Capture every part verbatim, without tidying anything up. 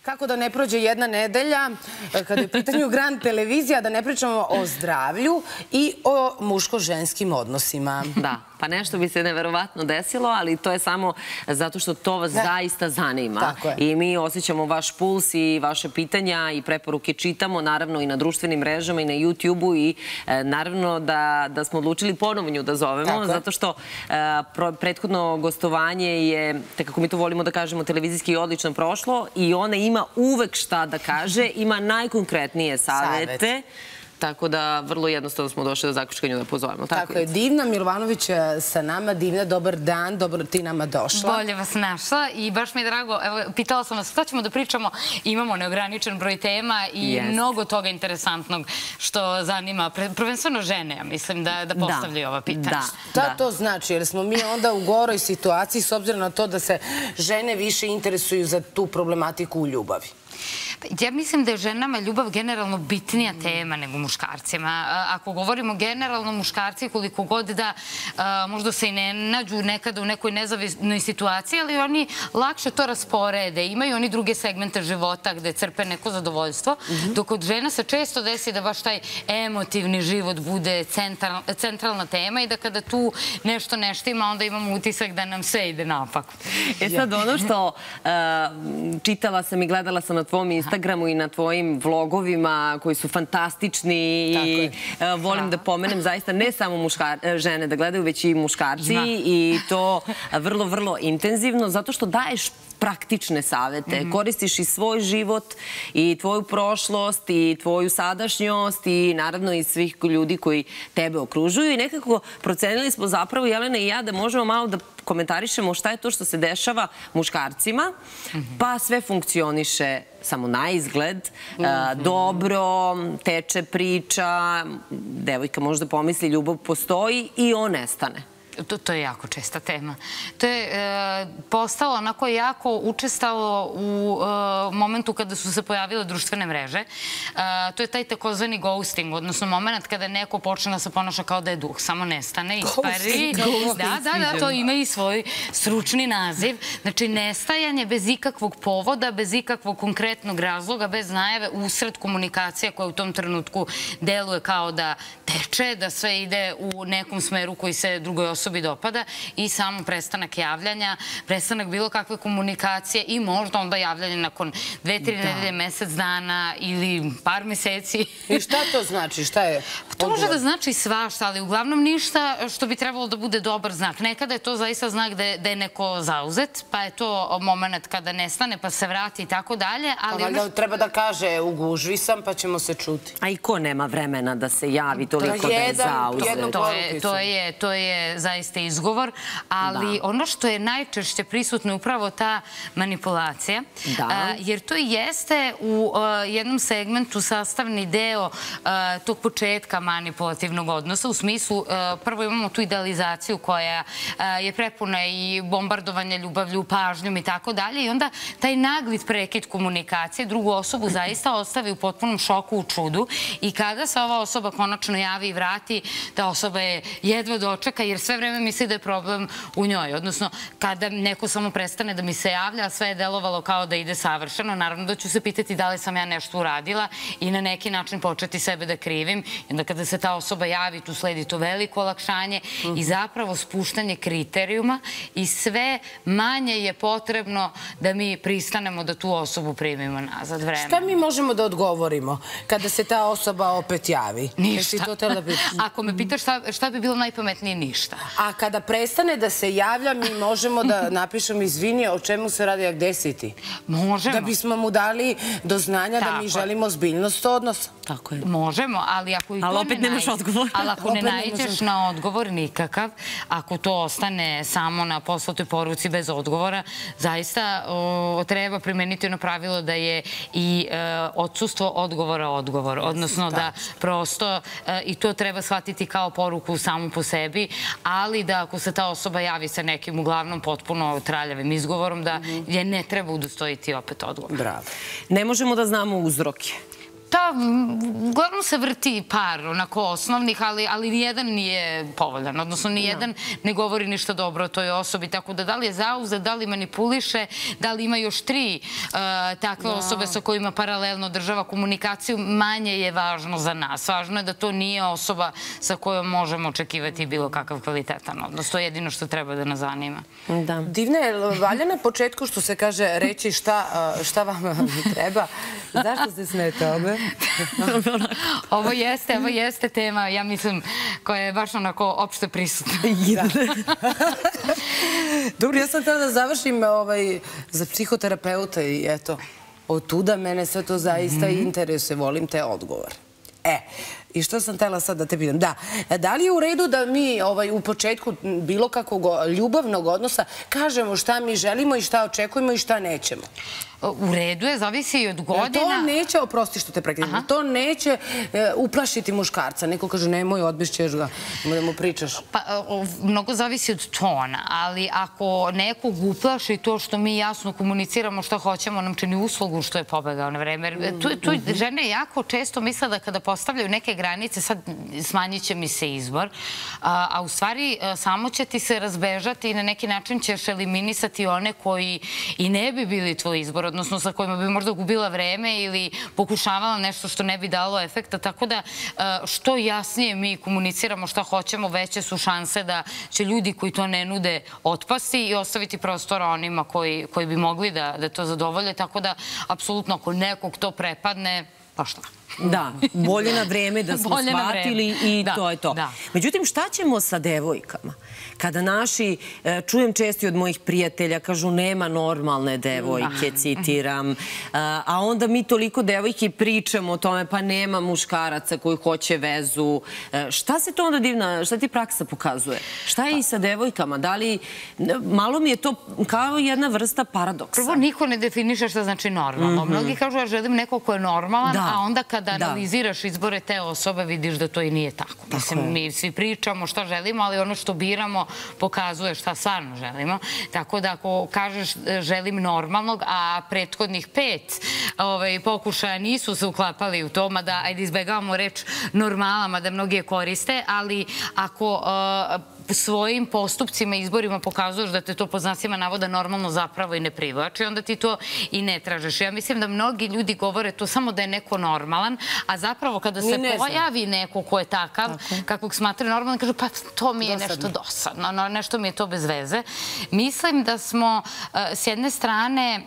Kako da ne prođe jedna nedelja, kada je u pitanju Grand televizija, da ne pričamo o zdravlju i o muško-ženskim odnosima. Da, pa nešto bi se neverovatno desilo, ali to je samo zato što to vas zaista zanima. I mi osjećamo vaš puls i vaše pitanja i preporuke čitamo, naravno i na društvenim mrežama i na YouTube-u i naravno da smo odlučili ponovno da zovemo, zato što prethodno gostovanje je, kako mi to volimo da kažemo, televizijski odlično prošlo i ona ima uvek šta da kaže, ima najkonkretnije savete. Tako da vrlo jednostavno smo došli do zaključka nju da pozovemo. Tako je. Divna Milovanović sa nama. Divna, dobar dan. Dobro ti nama došla. Bolje vas našla i baš mi je drago. Evo, pitala sam vas šta ćemo da pričamo. Imamo neograničen broj tema i mnogo toga interesantnog što zanima prvenstveno žene, ja mislim, da postavljaju ova pitanja. Šta to znači? Jer smo mi onda u goroj situaciji s obzirom na to da se žene više interesuju za tu problematiku u ljubavi. Ja mislim da je ženama ljubav generalno bitnija tema nego muškarcima. Ako govorimo generalno, muškarci koliko god da možda se i ne nađu nekada u nekoj nezavisnoj situaciji, ali oni lakše to rasporede. Imaju oni druge segmente života gde crpe neko zadovoljstvo, dok od žena se često desi da baš taj emotivni život bude centralna tema i da kada tu nešto ne štima, onda imamo utisak da nam sve ide napak. E sad, ono što čitala sam i gledala sam na tvojom Instagramu i na tvojim vlogovima koji su fantastični i volim da pomenem zaista ne samo žene da gledaju, već i muškarci i to vrlo, vrlo intenzivno zato što daješ praktične savete. Koristiš i svoj život i tvoju prošlost i tvoju sadašnjost i naravno i svih ljudi koji tebe okružuju i nekako procenili smo zapravo, Jelena i ja, da možemo malo da komentarišemo šta je to što se dešava muškarcima, pa sve funkcioniše samo na izgled, dobro, teče priča, devojka možda pomisli ljubav postoji i on nestane. To je jako česta tema. To je postalo onako jako učestalo u momentu kada su se pojavile društvene mreže. To je taj takozvani ghosting, odnosno moment kada neko počne da se ponaša kao da je duh, samo nestane, ispari. Da, da, da, to ima i svoj stručni naziv. Znači, nestajanje bez ikakvog povoda, bez ikakvog konkretnog razloga, bez najave, usred komunikacija koja u tom trenutku deluje kao da teče, da sve ide u nekom smeru koji se drugoj osobi osobi dopada i samo prestanak javljanja, prestanak bilo kakve komunikacije i možda onda javljanje nakon dve, tri nedelje, mesec dana ili par meseci. I šta to znači? Šta je? To može da znači svašta, ali uglavnom ništa što bi trebalo da bude dobar znak. Nekada je to zaista znak da je neko zauzet, pa je to moment kada nestane, pa se vrati i tako dalje. Pa valjda treba da kaže u gužvi sam, pa ćemo se čuti. A i ko nema vremena da se javi toliko da je zauzet? To je zaista izgovor, ali ono što je najčešće prisutno je upravo ta manipulacija, jer to jeste u jednom segmentu sastavni deo tog početka manipulativnog odnosa, u smislu prvo imamo tu idealizaciju koja je prepuna i bombardovanja ljubavlju, pažnjom i tako dalje i onda taj naglit prekid komunikacije drugu osobu zaista ostavi u potpunom šoku, u čudu i kada se ova osoba konačno javi i vrati, ta osoba je jedva dočeka jer sve vreme misli da je problem u njoj. Odnosno, kada neko samo prestane da mi se javlja, sve je delovalo kao da ide savršeno, naravno da ću se pitati da li sam ja nešto uradila i na neki način početi sebe da krivim. I onda kada se ta osoba javi, tu sledi to veliko olakšanje i zapravo spuštanje kriterijuma i sve manje je potrebno da mi pristanemo da tu osobu primimo nazad vremena. Šta mi možemo da odgovorimo kada se ta osoba opet javi? Ništa. Ako me pitaš šta bi bilo najpametnije, ništa. A kada prestane da se javlja, mi možemo da napišemo izvini, o čemu se radi, a gde si ti? Možemo. Da bismo mu dali do znanja da mi želimo ozbiljnost odnosa. Tako je. Možemo, ali ako i to ne Ali opet nemaš odgovor. Ali ako ne nađeš na odgovor nikakav, ako to ostane samo na poslatoj poruci bez odgovora, zaista treba primeniti ono pravilo da je i odsustvo odgovora odgovor. Odnosno da prosto i to treba shvatiti kao poruku samu po sebi, ali da ako se ta osoba javi sa nekim uglavnom potpuno traljavim izgovorom, da je ne treba udostojiti opet odgovor. Bravo. Ne možemo da znamo uzroke. Da, uglavnom se vrti par onako osnovnih, ali nijedan nije povoljan. Odnosno, nijedan ne govori ništa dobro o toj osobi. Tako da, da li je zauzet, da li manipuliše, da li ima još tri takve osobe sa kojima paralelno država komunikaciju, manje je važno za nas. Važno je da to nije osoba sa kojom možemo očekivati bilo kakav kvalitetan odnos. To je jedino što treba da nas zanima. Divna je, valja na početku što se kaže reći šta vam treba. Zašto se smete obe? Ovo jeste, ovo jeste tema, ja mislim, koja je baš onako opšte prisutna. Dobro, ja sam htjela da završim za psihoterapeuta i eto, od tuda mene sve to zaista interesuje, volim te odgovor. E, i što sam htjela sad da te pitam? Da, da li je u redu da mi u početku bilo kakvog ljubavnog odnosa kažemo šta mi želimo i šta očekujemo i šta nećemo? U redu je, zavisi i od godina. To neće, oprosti što te prekidam, to neće uplašiti muškarca. Neko kaže, nemoj, odbišćeš ga, da mu pričaš. Pa, mnogo zavisi od tona, ali ako nekog uplaši to što mi jasno komuniciramo šta hoćemo, nam čini uslugu što je pobegao na vreme. Tu žene jako često misle da kada postavljaju neke granice, sad smanjit će mi se izbor, a u stvari samo će ti se razbežati i na neki način ćeš eliminisati one koji i ne bi bili tvoj izbor, odnosno sa kojima bi možda gubila vreme ili pokušavala nešto što ne bi dalo efekta. Tako da što jasnije mi komuniciramo šta hoćemo, veće su šanse da će ljudi koji to ne nude otpasti i ostaviti prostora onima koji bi mogli da to zadovolje. Tako da, apsolutno, ako nekog to prepadne, pa šta? Da, bolje na vreme da smo shvatili i to je to. Međutim, šta ćemo sa devojkama? Kada naši, čujem često od mojih prijatelja, kažu nema normalne devojke, citiram, a onda mi toliko devojki pričamo o tome, pa nema muškaraca koji hoće vezu. Šta se to onda divna, šta ti praksa pokazuje? Šta je i sa devojkama? Da li, malo mi je to kao jedna vrsta paradoksa. Prvo, niko ne definiše šta znači normalno. Mnogi kažu, ja želim neko ko je normalan, a onda kada analiziraš izbore te osobe, vidiš da to i nije tako. Mislim, mi svi pričamo šta želimo, ali ono što biramo pokazuje šta stvarno želimo. Tako da ako kažeš želim normalnog, a prethodnih pet pokušaja nisu se uklapali u to, mada ajde izbegavamo reč normala, mada mnogi je koriste, ali ako svojim postupcima i izborima pokazuješ da te to po znacima navoda normalno zapravo i ne privlači, onda ti to i ne tražiš. Ja mislim da mnogi ljudi govore to samo da je neko normalan, a zapravo kada se pojavi neko ko je takav, kakvog smatraju normalan, kažu pa to mi je nešto dosadno, nešto mi je to bez veze. Mislim da smo s jedne strane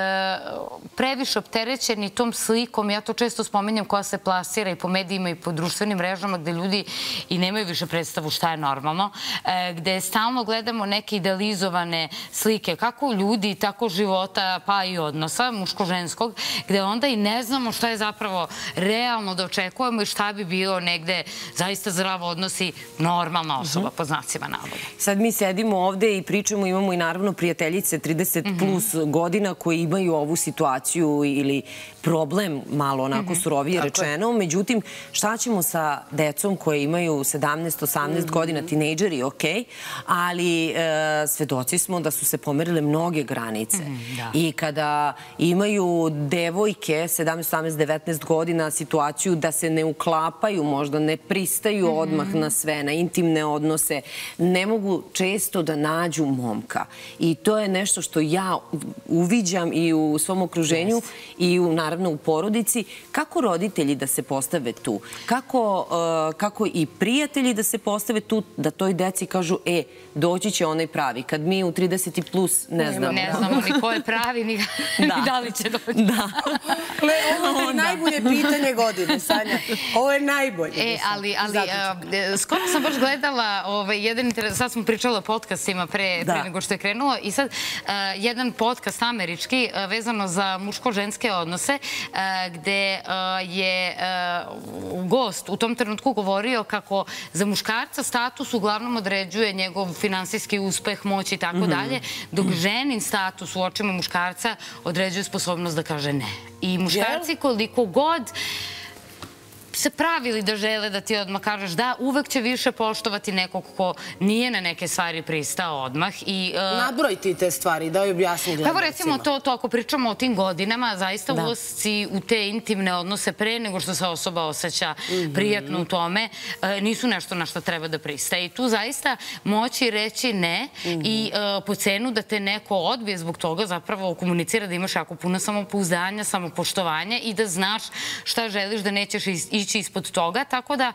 previše opterećeni tom slikom, ja to često spominjem, koja se plasira i po medijima i po društvenim mrežama, gde ljudi i nemaju više predstavu šta je normalno, gde stalno gledamo neke idealizovane slike, kako ljudi, tako života, pa i odnosa, muško-ženskog, gde onda i ne znamo šta je zapravo realno da očekujemo i šta bi bilo negde zaista zdravo odnosi normalna osoba, po znacima navoda. Sad mi sedimo ovde i pričamo, imamo i naravno prijateljice trideset plus godina koji imaju ovu situaciju ili problem, malo onako surovije rečeno. Međutim, šta ćemo sa decom koje imaju sedamnaest osamnaest godina, tinejdžeri, ok, ali svedoci smo da su se pomerile mnoge granice. I kada imaju devojke sedamnaest, osamnaest, devetnaest godina situaciju da se ne uklapaju, možda ne pristaju odmah na sve, na intimne odnose, ne mogu često da nađu momka. I to je nešto što ja uviđam i u svom okruženju i naravno u porodici. Kako roditelji da se postave tu? Kako i prijatelji da se postave tu, da toj deci kažu, e, doći će onaj pravi. Kad mi u trideset plus ne znamo. Ne znamo ni ko je pravi, ni da li će doći. Da. Ovo je najbolje pitanje godine, Sanja. Ovo je najbolje. E, ali skoro sam baš gledala jedan interes, sad smo pričala o podcastima pre nego što je krenulo i sad jedan podcast američki vezano za muško-ženske odnose gde je gost u tom trenutku govorio kako za muškarca status uglavnom određuje njegov finansijski uspeh, moć i tako dalje, dok ženin status u očima muškarca određuje sposobnost da kaže ne. I muškarci koliko god se pravili da žele da ti odmah kažeš da, uvek će više poštovati nekog ko nije na neke stvari pristao odmah. Nabroj ti te stvari, da joj objasni gledalcima. Evo recimo to, ako pričamo o tim godinama, zaista ulasci u te intimne odnose pre nego što se osoba osjeća prijatno u tome, nisu nešto na što treba da pristaje. I tu zaista moći reći ne i po cenu da te neko odbije zbog toga zapravo komunicira da imaš jako puno samopouzdanja, samopoštovanja i da znaš šta želiš, da nećeš ići ispod toga. Tako da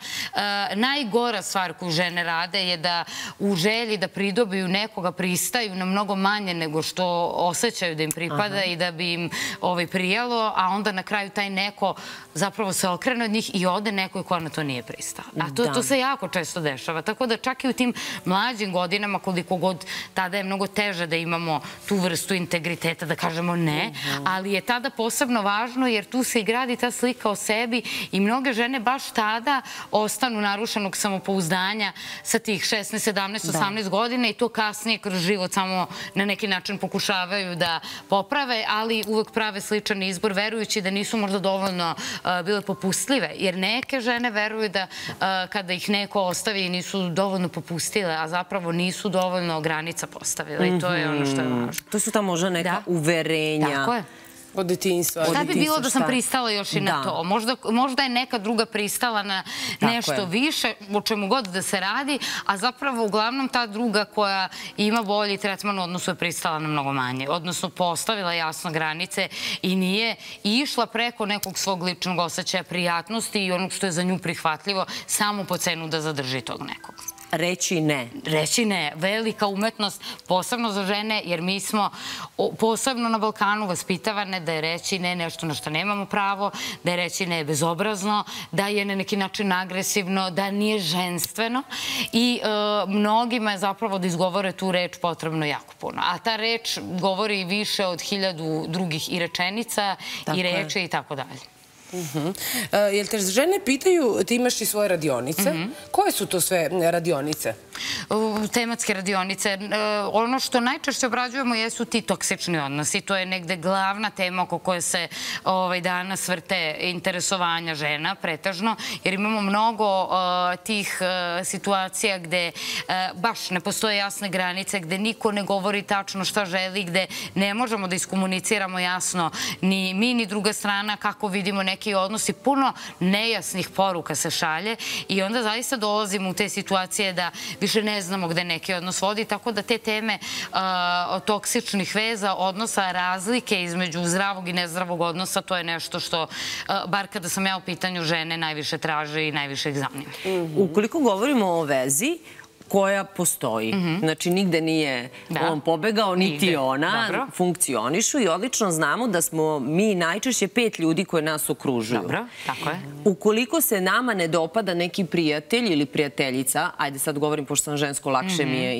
najgora stvar koju žene rade je da u želji da pridobiju nekoga pristaju na mnogo manje nego što osjećaju da im pripada i da bi im prijalo, a onda na kraju taj neko zapravo se okrene od njih i ode nekoj koja na to nije pristao. A to se jako često dešava. Tako da čak i u tim mlađim godinama, koliko god tada je mnogo teže da imamo tu vrstu integriteta, da kažemo ne, ali je tada posebno važno jer tu se i gradi ta slika o sebi i mnoge žene baš tada ostanu narušenog samopouzdanja sa tih šesnaest, sedamnaest, osamnaest godina i to kasnije kroz život samo na neki način pokušavaju da poprave, ali uvek prave sličan izbor, verujući da nisu možda dovoljno bile popustljive, jer neke žene veruju da kada ih neko ostavi nisu dovoljno popustile, a zapravo nisu dovoljno granica postavile i to je ono što je važno. To su ta možda neka uverenja. Tako je. Od detinjstva. Šta bi bilo da sam pristala još i na to? Možda je neka druga pristala na nešto više, o čemu god da se radi, a zapravo uglavnom ta druga koja ima bolji tretman u odnosu je pristala na mnogo manje. Odnosno postavila jasno granice i nije išla preko nekog svog ličnog osjećaja prijatnosti i onog što je za nju prihvatljivo samo po cenu da zadrži tog nekog. Reći ne. Reći ne. Velika umetnost, posebno za žene, jer mi smo posebno na Balkanu vaspitavane da je reći ne nešto na što nemamo pravo, da je reći ne bezobrazno, da je na neki način agresivno, da nije ženstveno i mnogima je zapravo da izgovore tu reč potrebno jako puno. A ta reč govori više od hiljadu drugih i rečenica i reče i tako dalje. Jel te žene pitaju, ti imaš i svoje radionice, koje su to sve radionice? Tematske radionice. Ono što najčešće obrađujemo jesu ti toksični odnosi. To je negde glavna tema oko koje se danas vrte interesovanja žena, pretežno, jer imamo mnogo tih situacija gde baš ne postoje jasne granice, gde niko ne govori tačno šta želi, gde ne možemo da iskomuniciramo jasno ni mi, ni druga strana, kako vidimo neki odnosi. Puno nejasnih poruka se šalje i onda zaista dolazimo u te situacije da više ne znamo gde neki odnos vodi, tako da te teme toksičnih veza, odnosa, razlike između zdravog i nezdravog odnosa, to je nešto što, bar kada sam ja u pitanju žene, najviše traže i najviše ih zanima. Ukoliko govorimo o vezi koja postoji. Znači, nigde nije on pobegao, niti ona, funkcionišu i odlično znamo da smo mi najčešće pet ljudi koje nas okružuju. Dobro, tako je. Ukoliko se nama ne dopada neki prijatelj ili prijateljica, ajde sad govorim, pošto sam žensko, lakše mi je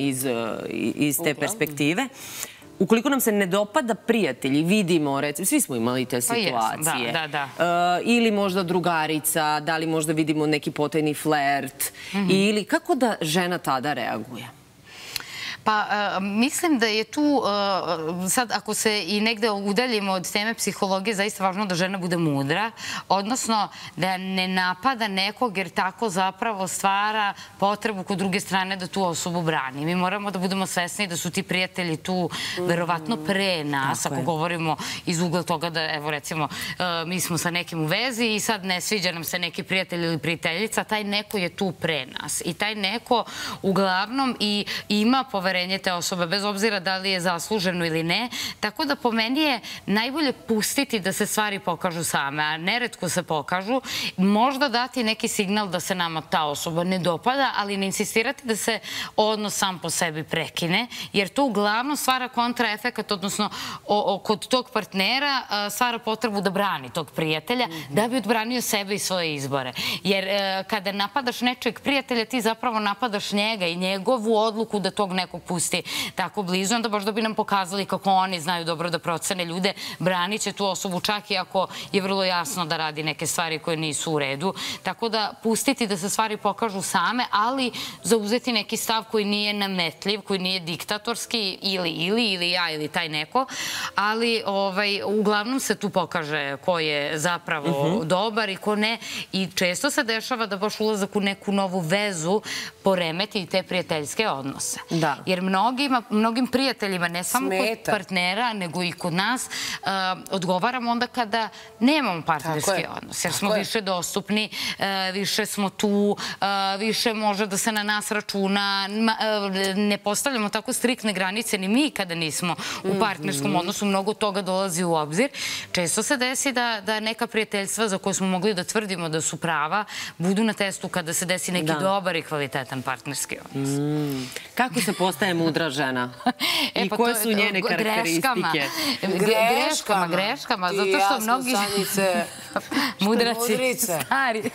iz te perspektive, ukoliko nam se ne dopada prijatelji, vidimo, recimo, svi smo imali te situacije. Da, da. Ili možda drugarica, da li možda vidimo neki potajni flert, ili kako da žena tada reaguje? Pa mislim da je tu, sad ako se i negde udaljimo od teme psihologije, zaista važno da žena bude mudra, odnosno da ne napada nekog jer tako zapravo stvara potrebu kod druge strane da tu osobu brani. Mi moramo da budemo svesni da su ti prijatelji tu verovatno pre nas, ako govorimo iz ugla toga da, evo recimo, mi smo sa nekim u vezi i sad ne sviđa nam se neki prijatelj ili prijateljica, taj neko je tu pre nas i taj neko uglavnom i ima poverenje te osobe, bez obzira da li je zasluženo ili ne. Tako da po meni je najbolje pustiti da se stvari pokažu same, a neretko se pokažu. Možda dati neki signal da se nama ta osoba ne dopada, ali ne insistirati da se odnos sam po sebi prekine, jer to uglavnom stvara kontraefekat, odnosno kod tog partnera stvara potrebu da brani tog prijatelja, da bi odbranio sebe i svoje izbore. Jer kada napadaš nečeg prijatelja, ti zapravo napadaš njega i njegovu odluku da tog nekog pusti tako blizu, onda možda bi nam pokazali kako oni znaju dobro da procene ljude, branit će tu osobu čak i ako je vrlo jasno da radi neke stvari koje nisu u redu. Tako da pustiti da se stvari pokažu same, ali zauzeti neki stav koji nije nametljiv, koji nije diktatorski ili ili ili ja ili taj neko, ali uglavnom se tu pokaže ko je zapravo dobar i ko ne. I često se dešava da baš ulazak u neku novu vezu poremeti i te prijateljske odnose. Jer mnogim prijateljima, ne samo kod partnera, nego i kod nas, odgovaramo onda kada nemamo partnerski odnos. Jer smo više dostupni, više smo tu, više može da se na nas računa. Ne postavljamo tako striktne granice ni mi kada nismo u partnerskom odnosu. Mnogo toga dolazi u obzir. Često se desi da neka prijateljstva za koje smo mogli da tvrdimo da su prava, budu na testu kada se desi neki dobar i kvalitetan partnerski odnos. Kako se postaje mudra žena? I koje su njene karakteristike? Greškama, greškama. Zato što mnogi... Mudraci, stari.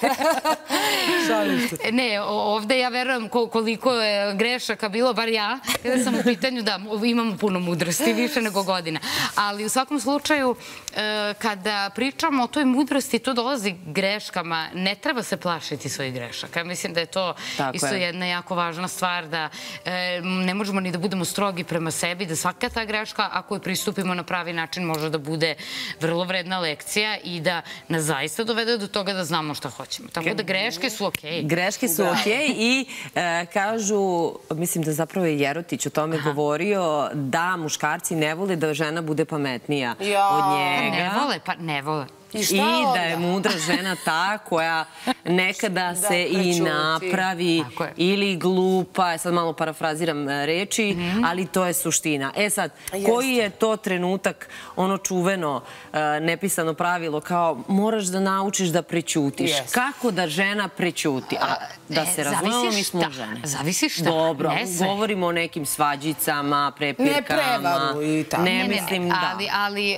Ne, ovde ja verujem koliko je grešaka bilo, bar ja, kada sam u pitanju da imamo puno mudrosti, više nego godina. Ali u svakom slučaju, kada pričamo o toj mudrosti, to dolazi greškama. Ne treba se plašiti svojih grešaka. Mislim da je to isto jedna jako važna stvar, da ne možemo ni da budemo strogi prema sebi, da svaka ta greška, ako je pristupimo na pravi način, može da bude vrlo vredna lekcija i da nas zaista dovede do toga da znamo šta hoćemo. Tako da greške su okej. Greške su okej i kažu, mislim da zapravo je Jerotić o tome govorio, da muškarci ne vole da žena bude pametnija od njega. Ne vole, pa ne vole. I da je mudra žena ta koja nekada se i napravi ili glupa, sad malo parafraziram reči, ali to je suština. E sad, koji je to trenutak, ono čuveno, nepisano pravilo, kao moraš da naučiš da prećutiš. Kako da žena prećuti? Da se razumemo, mi smo žene. Zavisi šta. Dobro, govorimo o nekim svađicama, prepirkama. Ne prevaru i tako. Ne mislim da. Ali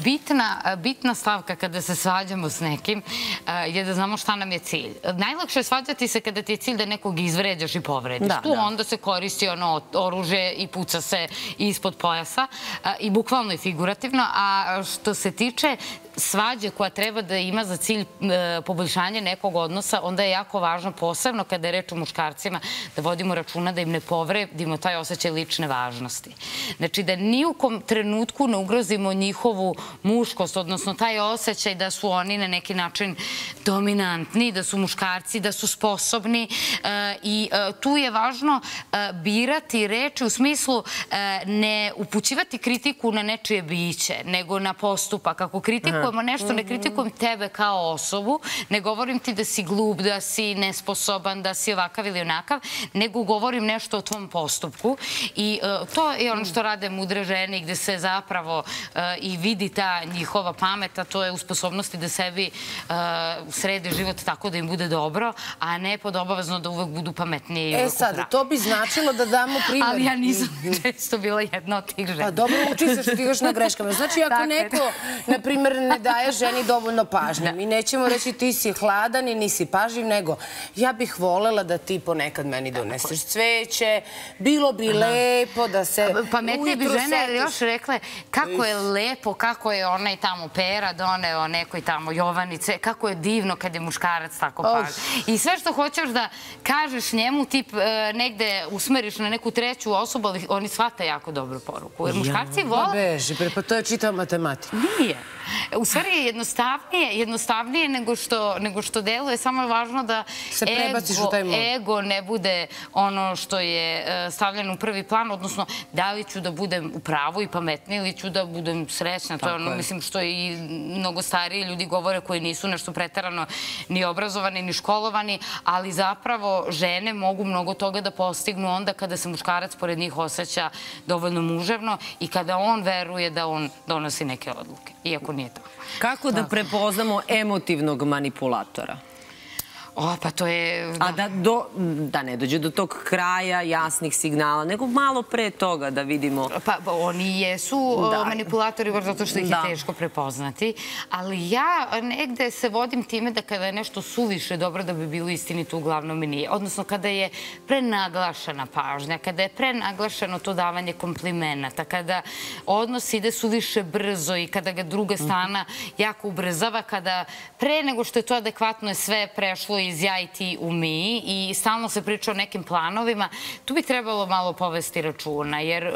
bitna stavka kada se svađamo s nekim je da znamo šta nam je cilj. Najlakše je svađati se kada ti je cilj da nekog izvređaš i povrediš. Tu onda se koristi oružje i puca se ispod pojasa i bukvalno i figurativno. A što se tiče svađe koja treba da ima za cilj poboljšanje nekog odnosa, onda je jako važno, posebno kada je reč o muškarcima, da vodimo računa da im ne povredimo taj osjećaj lične važnosti. Znači da ni u kom trenutku ne ugrozimo njihovu muškost, odnosno taj osjećaj da su oni na neki način dominantni, da su muškarci, da su sposobni i tu je važno birati reči u smislu ne upućivati kritiku na nečije biće, nego na postupak. Ako kritikujemo nešto, ne kritikujem tebe kao osobu, ne govorim ti da si glup, da si nesposoban, da si ovakav ili onakav, nego govorim nešto o tvom postupku i to je ono što rade mudre žene i gde se zapravo i vidi ta njihova pamet, a to je u sposobnosti da sebi srede život tako da im bude dobro, a ne pod obavezno da uvek budu pametniji i uvek u pravu. E sad, to bi značilo da damo primjer. Ali ja nisam često bila jedna od tih žena. Pa dobro, uči se što ti još na greškama. Znači, ako neko, na primjer, ne daje ženi dovoljno pažnje, mi nećemo reći ti si hladan i nisi pažljiv, nego ja bih volela da ti ponekad meni doneseš cveće, bilo bi lepo da se... Pametnije bi žene još rekle kako je lepo, kako je onaj tamo Pera doneo nekoj tamo Jovanice, kako je divno kad je muškarac tako pažljiv. I sve što hoćeš da kažeš njemu, ti negde usmeriš na neku treću osobu, ali oni shvata jako dobru poruku. Jer muškarci vole... Ma beži, pa to je čitao matematika. Nije. U stvari je jednostavnije nego što deluje, samo je važno da ego ne bude ono što je stavljeno u prvi plan, odnosno da li ću da budem u pravu i pametniji ili ću da budem srećna. To je ono, mislim, što i mnogo stariji ljudi govore koji nisu nešto preterano ni obrazovani, ni školovani, ali zapravo žene mogu mnogo toga da postignu onda kada se muškarac pored njih osjeća dovoljno muževno i kada on veruje da on donosi neke odluke, iako nije tako. Kako da prepoznamo emotivnog manipulatora? O, pa to je... A da ne dođe do tog kraja jasnih signala, nego malo pre toga da vidimo... Pa oni jesu manipulatori, baš zato što ih je teško prepoznati, ali ja negde se vodim time da kada je nešto suviše dobro da bi bilo istinito, uglavnom i nije. Odnosno, kada je prenaglašena pažnja, kada je prenaglašeno to davanje komplimenata, kada odnos ide suviše brzo i kada ga druga strana jako ubrzava, kada pre nego što je to adekvatno je sve prešlo iz ja i ti u mi i stalno se priča o nekim planovima, tu bi trebalo malo povesti računa, jer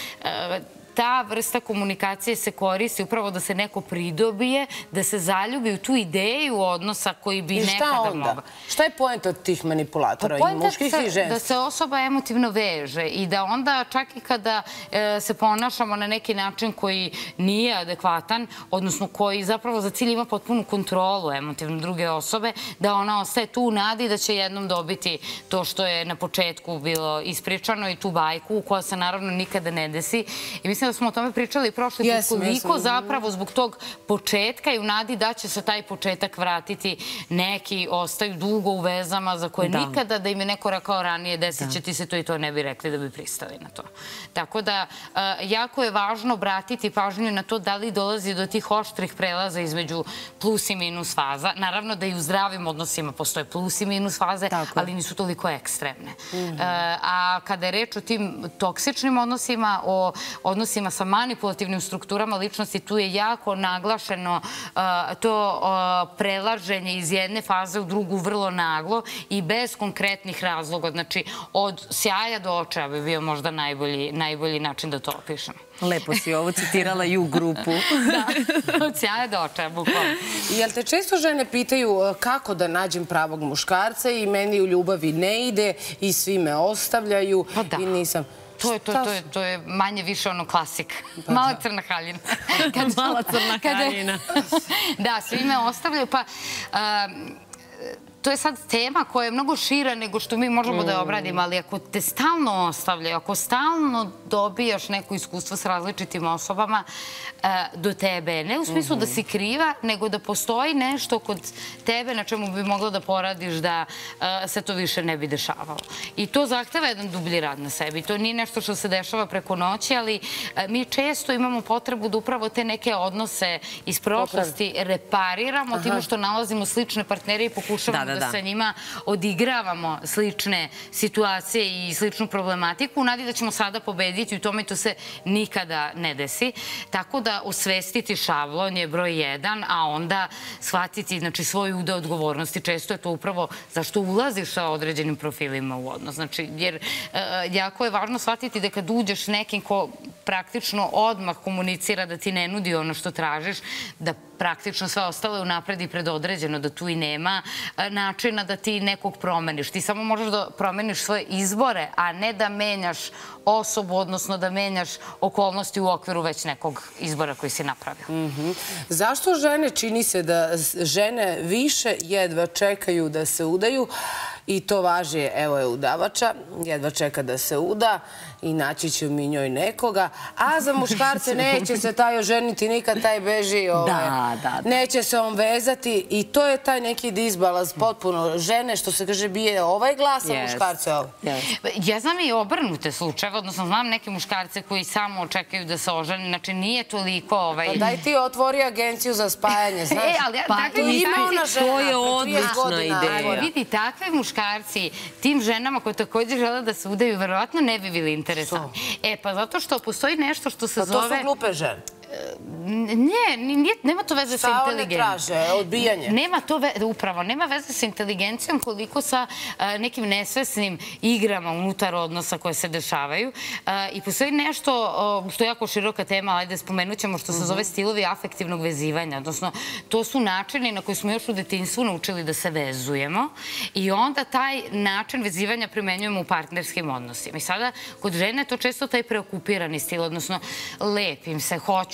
ta vrsta komunikacije se koristi upravo da se neko pridobije, da se zaljubi u tu ideju odnosa koji bi nekada mogao. I šta onda? Šta je poenta od tih manipulatora, i muških i ženskih? Da se osoba emotivno veže i da onda čak i kada se ponašamo na neki način koji nije adekvatan, odnosno koji zapravo za cilj ima potpunu kontrolu emotivno druge osobe, da ona ostaje tu u nadi da će jednom dobiti to što je na početku bilo ispričano i tu bajku koja se naravno nikada ne desi. I mislim da smo o tome pričali prošli put, koliko zapravo zbog tog početka i u nadi da će se taj početak vratiti, neki ostaju dugo u vezama za koje nikada da im je neko rekao ranije desit će ti se to i to ne bi rekli da bi pristali na to. Tako da jako je važno obratiti pažnju na to da li dolazi do tih oštrih prelaza između plus i minus faza. Naravno da i u zdravim odnosima postoje plus i minus faze, ali nisu toliko ekstremne. A kada je reč o tim toksičnim odnosima, o odnosima sa manipulativnim strukturama ličnosti, tu je jako naglašeno to prelaženje iz jedne faze u drugu vrlo naglo i bez konkretnih razloga. Znači, od sjaja do očaja bi bio možda najbolji način da to opišem. Lepo si ovo citirala i u grupu. Da, od sjaja do očaja, bukvalno. Jel te često žene pitaju kako da nađem pravog muškarca i meni u ljubavi ne ide i svi me ostavljaju i nisam... To je manje više ono klasik. Mala crna haljina. Mala crna haljina. Da, svi me ostavljaju, pa... To je sad tema koja je mnogo šira nego što mi možemo da je obradimo, ali ako te stalno ostavljaju, ako stalno dobijaš neko iskustvo s različitim osobama do tebe, ne u smislu da si kriva, nego da postoji nešto kod tebe na čemu bi mogla da poradiš da se to više ne bi dešavalo. I to zahteva jedan dublji rad na sebi. To nije nešto što se dešava preko noći, ali mi često imamo potrebu da upravo te neke odnose iz prošlosti repariramo time što nalazimo slične partnere i pokušavamo da sa njima odigravamo slične situacije i sličnu problematiku u nadi da ćemo sada pobediti, u tome to se nikada ne desi. Tako da osvestiti šablon je broj jedan, a onda shvatiti svoj udeo odgovornosti. Često je to upravo zašto ulaziš sa određenim profilima u odnos. Jer jako je važno shvatiti da kad uđeš nekim ko praktično odmah komunicira da ti ne nudi ono što tražiš, da praktično sve ostalo je unapred i predodređeno, da tu i nema načina da ti nekog promeniš. Ti samo možeš da promeniš svoje izbore, a ne da menjaš osobu, odnosno da menjaš okolnosti u okviru već nekog izbora koji si napravio. Zašto žene, čini se da žene više jedva čekaju da se udaju, i to važi, evo je udavača, jedva čeka da se uda i naći će mi njoj nekoga, a za muškarce neće se taj oženiti nikad, taj beži, neće se on vezati i to je taj neki disbalans potpuno žene, što se kaže, bije ovaj glas, a muškarce ovaj. Ja znam i obrnute slučajeve, odnosno znam neke muškarce koji samo čekaju da se oženi, znači nije toliko... Pa daj ti otvori agenciju za spajanje, znaš? Pa to je odlična ideja. Vidi, takve muškarci tim ženama koje također žele da se udaju, verovatno ne bi bili interesantni. E, pa zato što postoji nešto što se zove... Pa to su glupe žene. Ne, nema to veze sa inteligencijom. Šta one traže? Odbijanje? Nema to veze, upravo, nema veze sa inteligencijom koliko sa nekim nesvesnim igrama unutar odnosa koje se dešavaju. I postoji nešto što je jako široka tema, ajde spomenut ćemo, što se zove stilovi afektivnog vezivanja. Odnosno, to su načini na koji smo još u detinjstvu naučili da se vezujemo i onda taj način vezivanja primenjujemo u partnerskim odnosima. I sada, kod žene je to često taj preokupirani stil, odnosno lepim se, hoću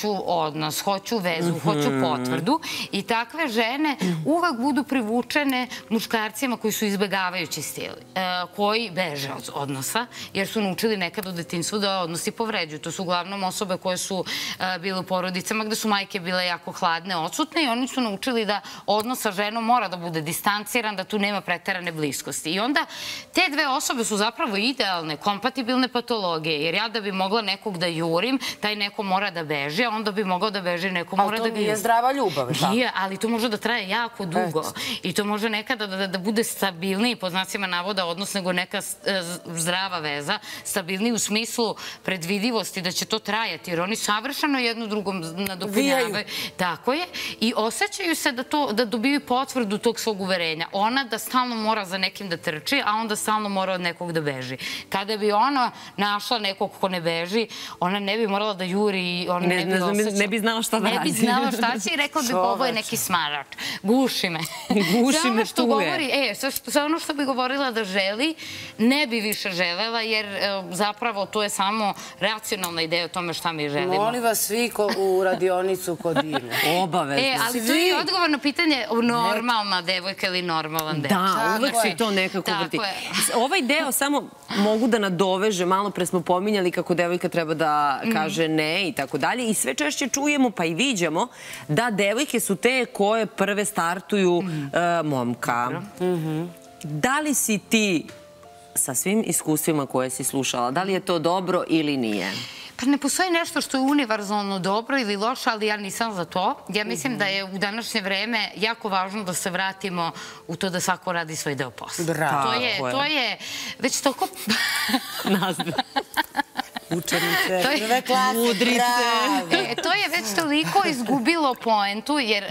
hoću odnos, hoću vezu, hoću potvrdu i takve žene uvek budu privučene muškarcima koji su izbegavajući stil, koji beže od odnosa, jer su naučili nekad u detinjstvu da odnosi povređuju. To su uglavnom osobe koje su bile u porodicama gde su majke bile jako hladne, odsutne i oni su naučili da odnos sa ženom mora da bude distanciran, da tu nema preterane bliskosti. I onda te dve osobe su zapravo idealne, kompatibilne patologije, jer ja da bi mogla nekog da jurim, taj neko mora da beži, a onda bi mogao da beži, neko mora da ga juri. Ali to nije zdrava ljubav, tako? Nije, ali to može da traje jako dugo. I to može nekada da bude stabilniji, po znacima navoda, odnos nego neka zdrava veza, stabilniji u smislu predvidivosti da će to trajati, jer oni savršeno jedno drugom nadopunjavaju. Tako je. I osjećaju se da dobiju potvrdu tog svog uverenja. Ona da stalno mora za nekim da trči, a onda stalno mora od nekog da beži. Kada bi ona našla nekog ko ne beži, ona ne bi morala da juri i ona ne bi osjećala. Ne bi znala šta da radi. Ne bi znala šta će i rekla bi ovo je neki smarač. Guši me. Guši me, tu je. E, sve ono što bi govorila da želi, ne bi više želela, jer zapravo to je samo racionalna ideja o tome šta mi želimo. Molim vas svi u radionicu kod Ine. Obavezno. E, ali to je odgovor na pitanje normalna devojka ili normalan dečak. Da, uvek se to nekako vrti. Ovaj deo samo mogu da nadoveže, malo pre smo pominjali kako devojka treba da kaže ne i tako dalje i sve češće čujemo pa i viđamo da devojke su te koje prve startuju momka. Da li si ti sa svim iskustvima koje si slušala, da li je to dobro ili nije? Pa ne postoji nešto što je univerzalno dobro ili loše, ali ja nisam za to. Ja mislim da je u današnje vreme jako važno da se vratimo u to da svako radi svoj deo posla. Bravo. To je već toliko... Nazve. Učenice, prve klase, brave. To je već toliko izgubilo poentu, jer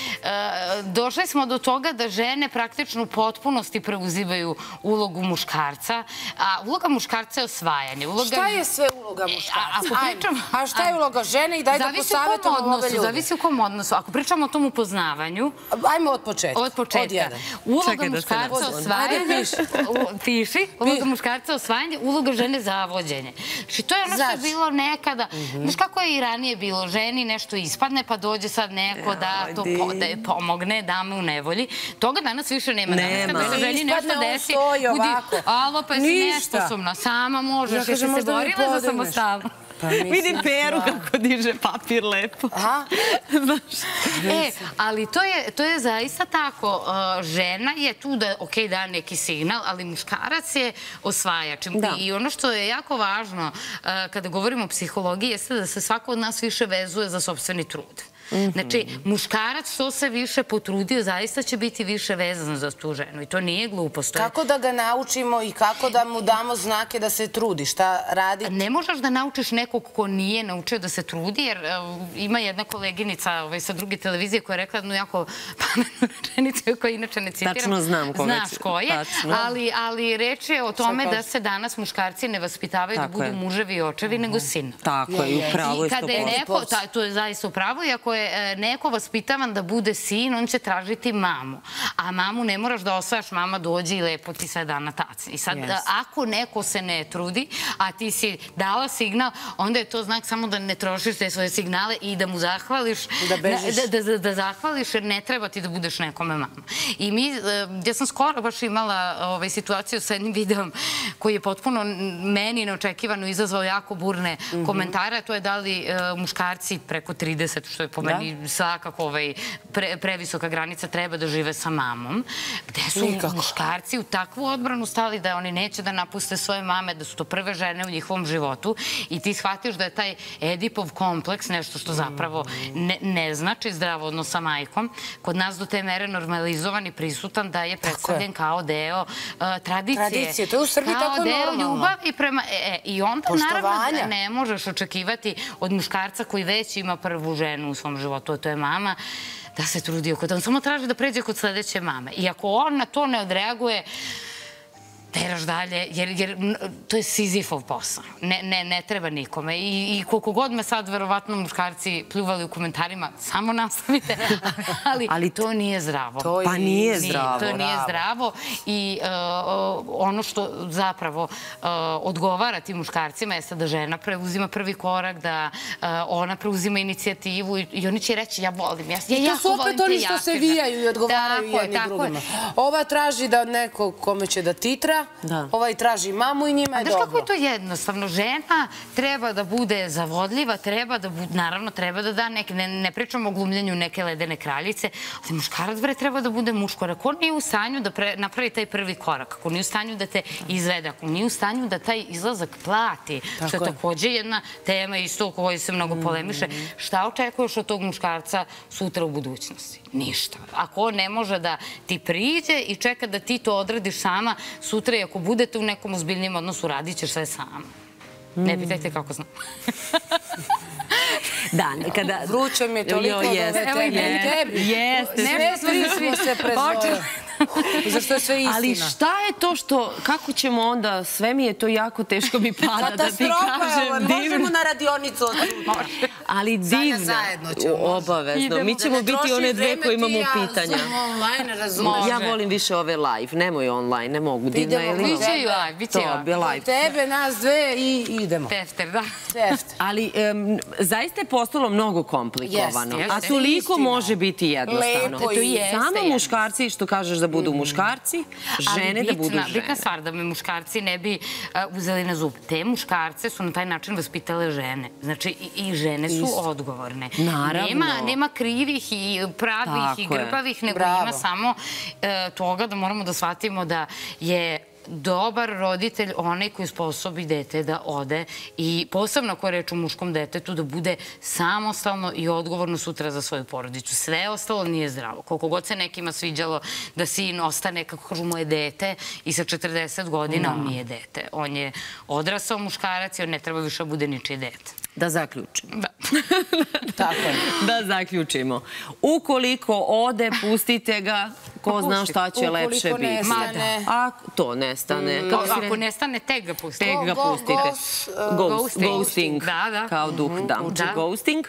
došli smo do toga da žene praktično u potpunosti preuzimaju ulogu muškarca, a uloga muškarca je osvajanje. Šta je sve uloga muškarca? A šta je uloga žene i daj da posavetamo ove ljude? Zavisi u kom odnosu. Ako pričamo o tom upoznavanju... Ajmo od početka. Od početka. Uloga muškarca osvajanje... Piši. Uloga muškarca osvajanje, uloga žene zavođenje. Znači, to je ono što je bilo nekada. Znaš kako je i ranije bilo? Ženi nešto ispadne, pa dođe sad neko da to pomogne, dame u nevolji. Toga danas više nema. Nema. Ispadne, on stoji ovako. Alo, pa si nesposobna. Sama možeš. Jesi se borila za samostalno? Vidi Peru kako diže papir lepo. E, ali to je zaista tako. Žena je tu da, ok, da neki signal, ali muškarac je osvajač. I ono što je jako važno kada govorimo o psihologiji jeste da se svako od nas više vezuje za sopstveni trud. Znači, muškarac što se više potrudio, zaista će biti više vezan za tu ženu i to nije glupost. Kako da ga naučimo i kako da mu damo znake da se trudi? Šta radi? Ne možeš da naučiš nekog ko nije naučio da se trudi, jer ima jedna koleginica sa druge televizije koja je rekla jednu jako pametnu rečenicu koju inače ne citiram. Tačno znam ko Znaš ko je, ali reč je o tome da se danas muškarci ne vaspitavaju da budu muževi i očevi, nego sin. Tako je, upravo je sto posto. To je zaista upravo i ako je neko vaspitavan da bude sin, on će tražiti mamu. A mamu ne moraš da osvajaš, mama dođe i lepo ti sve da na taci. I sad, ako neko se ne trudi, a ti si dala signal, onda je to znak samo da ne trošiš te svoje signale i da mu zahvališ. Da bežiš. Da zahvališ, jer ne treba ti da budeš nekome mama. I mi, ja sam skoro baš imala situaciju sa jednim videom koji je potpuno meni neočekivano izazvao jako burne komentare, a to je da li muškarci preko trideset, što je po meni svakako previsoka granica, treba da žive sa mamom, gde su muškarci u takvu odbranu stali da oni neće da napuste svoje mame, da su to prve žene u njihovom životu i ti shvatiš da je taj Edipov kompleks nešto što zapravo ne znači zdravo odnos sa majkom, kod nas do te mere normalizovan i prisutan da je predstavljen kao deo tradicije. Tradicije, to je u Srbiji tako normalno. Kao deo ljubavi prema... I onda naravno ne možeš očekivati od muškarca koji već ima prvu ženu u svom životu, a to je mama, da se trudi oko toga. On samo traži da pređe kod sledeće mame. I ako on na to ne odreaguje, teraš dalje, jer to je Sizifov posao. Ne treba nikome. I koliko god me sad verovatno muškarci pljuvali u komentarima, samo nastavite, ali to nije zdravo. Pa nije zdravo. To nije zdravo i ono što zapravo odgovara tim muškarcima jeste da žena preuzima prvi korak, da ona preuzima inicijativu i oni će reći ja volim, ja jako volim te jake. I to su opet oni što se vijaju i odgovaraju jedni drugima. Ova traži da neko kome će da titra, ovaj traži mamu i njima je dobro. Znaš kako je to jednostavno? Žena treba da bude zavodljiva, treba da bude, naravno treba da da neke, ne pričamo o glumljenju neke ledene kraljice, ali muškarac bre treba da bude muškor. Ako nije u stanju da napravi taj prvi korak, ako nije u stanju da te izvede, ako nije u stanju da taj izlazak plati, što je takođe jedna tema isto o kojoj se mnogo polemiše, šta očekuješ od tog muškarca sutra u budućnosti? Ništa. Ako on ne može da ti priđe i čeka da ti to odradiš sama, sutra i ako budete u nekom ozbiljnijem odnosu, radit ćeš sve sama. Ne pitajte kako znam. Da, kada... Vruće mi je toliko od ove teme. Tebi. Jeste. Sve svi se prezvoju. Zašto je sve istina. Ali šta je to što, kako ćemo onda, sve mi je to jako teško mi pada da ti kažem. Možemo na radionicu od sutra. Ali divno. Obavezno. Mi ćemo biti one dve koje imamo pitanja. Ja volim više ove live. Nemoj online, ne mogu. Divna je li? Biće i live, biće i live. Tebe, nas dve i idemo. Tefter, da. Ali zaista je postalo mnogo komplikovano. A toliko može biti jednostavno. Samo muškarci, što kažeš da budu muškarci, žene da budu žene. Ali bitna stvar da me muškarci ne bi uzeli na zub. Te muškarce su na taj način vaspitale žene. Znači i žene su odgovorne. Naravno. Nema krivih i pravih i grbavih, nego ima samo toga da moramo da shvatimo da je dobar roditelj onaj koji sposobi dete da ode i posebno ako je reč o muškom detetu da bude samostalno i odgovorno sutra za svoju porodicu. Sve ostalo nije zdravo. Koliko god se nekima sviđalo da sin ostane, kako kažu, moje dete i sa četrdeset godina on nije dete. On je odrasao muškarac i on ne treba više da bude ničije dete. Da zaključimo. Da. Tako je. Da zaključimo. Ukoliko ode, pustite ga, ko zna šta će lepše biti. Ukoliko nestane. To nestane. Ako nestane, tek ga pustite. Tek ga pustite. Ghosting. Kao duh, da. Ghosting.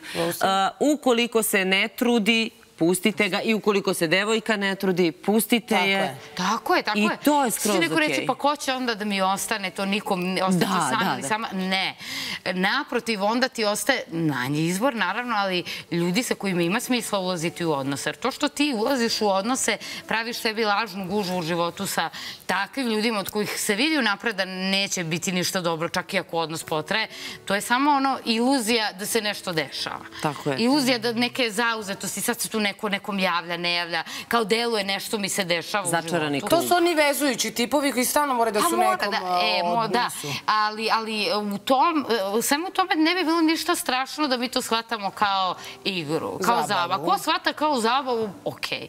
Ukoliko se ne trudi, pustite ga i ukoliko se devojka ne trudi, pustite je. Tako je, tako je. I to je skroz okej. Neko reći, pa ko će onda da mi ostane, to nikom, ostaću sam ili sama? Ne. Naprotiv, onda ti ostaje manji izbor, naravno, ali ljudi sa kojima ima smisla ulaziti u odnose. Jer to što ti ulaziš u odnose, praviš sebi lažnu gužu u životu sa takvim ljudima od kojih se vidi unapred da neće biti ništa dobro, čak i ako odnos potraje, to je samo ono iluzija da se nešto dešava. Tako je. Iluzija da neke zauzetosti, sad se tu neko nekom javlja, ne javlja, kao deluje nešto mi se dešava u životu. To su oni vezujući tipovi koji stalno moraju da su nekom odnosu. Ali u tom, svemu u tome ne bi bilo ništa strašno da mi to shvatamo kao igru, kao zabavu. Ako shvata kao zabavu, okej.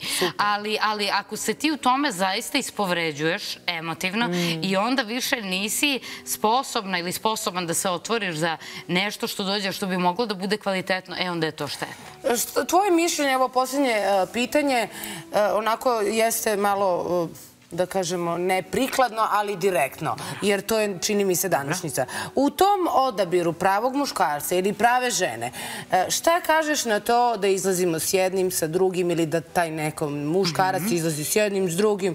Ali ako se ti u tome zaista ispovređuješ emotivno i onda više nisi sposobna ili sposoban da se otvoriš za nešto što dođe, što bi moglo da bude kvalitetno, e onda je to šteta. Tvoje mišljenje, evo posljednje pitanje, onako jeste malo, da kažemo, neprikladno, ali direktno, jer to je, čini mi se, današnjica. U tom odabiru pravog muškarca ili prave žene, šta kažeš na to da izlazimo s jednim, sa drugim ili da taj neko muškarac izlazi s jednim, s drugim,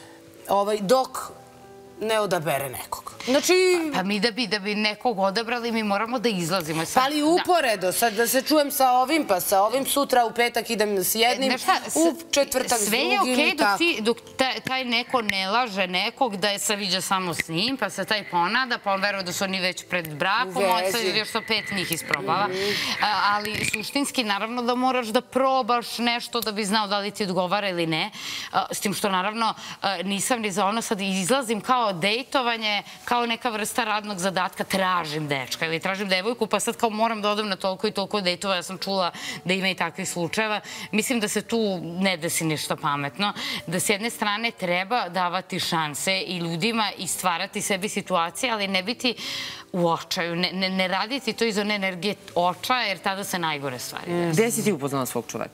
dok ne odabere nekog? Znači... Pa mi da bi nekog odabrali, mi moramo da izlazimo. Pa ali uporedo, sad da se čujem sa ovim, pa sa ovim, sutra u petak idem s jednim, u četvrtak s drugim i tako. Sve je okej dok taj neko ne laže nekog da se viđa samo s njim, pa se taj ponada, pa on veruje da su oni već pred brakom, on se još sa pet njih isprobava. Ali suštinski, naravno da moraš da probaš nešto da bi znao da li ti odgovara ili ne. S tim što, naravno, nisam ni za ono, sad izlazim kao dejtovanje, kao neka vrsta radnog zadatka, tražim dečka ili tražim devojku, pa sad kao moram da odem na toliko i toliko dejtova, ja sam čula da ima i takvih slučajeva. Mislim da se tu ne desi ništa pametno, da s jedne strane treba davati šanse i ljudima i stvarati sebi situacije, ali ne biti u očaju, ne raditi to iz one energije očaja, jer tada se najgore stvari. Gde si ti upoznala svog čoveka?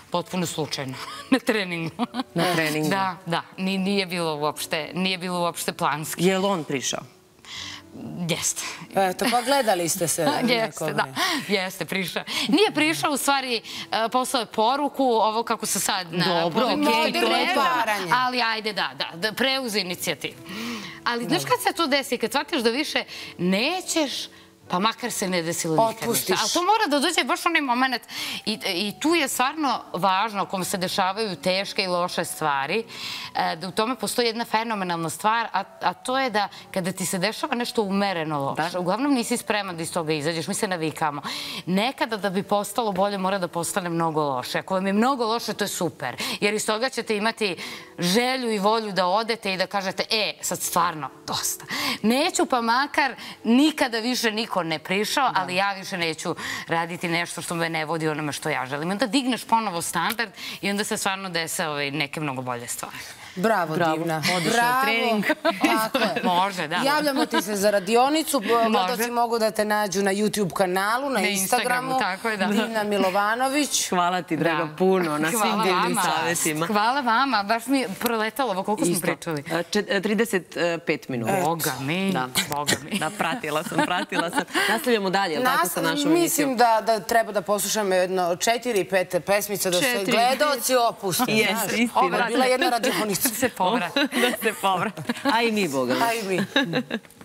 potpuno slučajno, na treningu. Na treningu? Da, da, nije bilo uopšte, nije bilo uopšte planski. Je li on prišao? Jeste. Eto, pa gledali ste se. Jeste, da. Jeste, prišao. Nije prišao, u stvari, poslao je poruku, ovo kako se sad... Dobro, okej, to je paranje. Ali ajde, da, da, preuze inicijativu. Ali znaš kad se to desi, kad shvatiš da više nećeš, pa makar se ne desilo nikad ništa. Otpustiš. Ali to mora da dođe baš onaj moment. I tu je stvarno važno, kom se dešavaju teške i loše stvari, da u tome postoji jedna fenomenalna stvar, a to je da kada ti se dešava nešto umereno loše, uglavnom nisi spreman da iz toga izađeš, mi se navikamo. Nekada da bi postalo bolje mora da postane mnogo loše. Ako vam je mnogo loše, to je super. Jer iz toga ćete imati želju i volju da odete i da kažete, e, sad stvarno, dosta. Neću pa makar nikada više niko ne prišao, ali ja više neću raditi nešto što me ne vodi onome što ja želim. Onda digneš ponovo standard i onda se stvarno dese neke mnogo bolje stvari. Bravo, Divna. Odeš na trening. Tako je. Može, da. Javljamo ti se za radionicu. Gledaoci mogu da te nađu na YouTube kanalu, na Instagramu. Divna Milovanović. Hvala ti, draga, puno na svim divnim savjetima. Hvala vama. Baš mi je proletalo ovo. Koliko smo pričali? trideset pet minuta. Boga mi. Boga mi. Da, pratila sam, pratila sam. Nastavljamo dalje, je li tako sa našom emisijom? Mislim da treba da poslušamo jedno četiri, pet pesmice, da se gledaoci opuste. Jeste, istina. Ovo je bila jedna radionica. Da se povrati. Da se povrati. A i mi, Boga. A i mi.